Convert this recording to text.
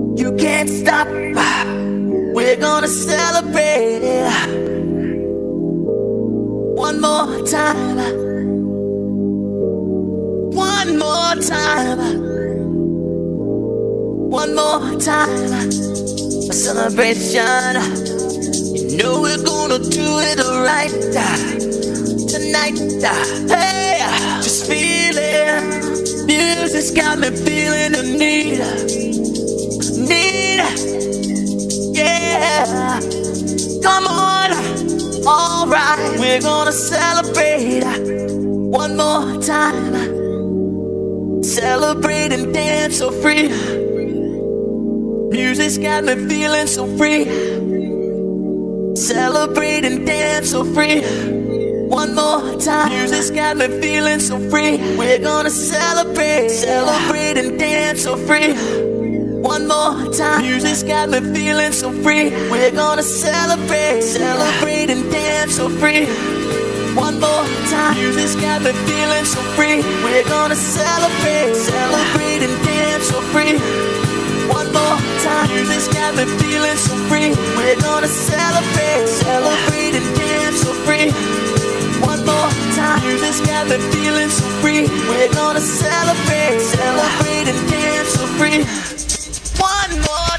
You can't stop. We're gonna celebrate one more time. One more time. One more time. A celebration. You know we're gonna do it right tonight. Hey, just feel it. Music's got me feeling the need. Yeah, come on, alright. We're gonna celebrate one more time. Celebrate and dance so free. Music's got me feeling so free. Celebrate and dance so free. One more time. Music's got me feeling so free. We're gonna celebrate and dance so free. One more time. Music's got me feeling so free. We're gonna celebrate and dance so free. One more time. Music's got me feeling so free. We're gonna celebrate and dance so free. One more time. Music's got me feeling so free. We're gonna celebrate and dance so free. One more time. Music's got me feeling so free. We're gonna celebrate and dance so free. One more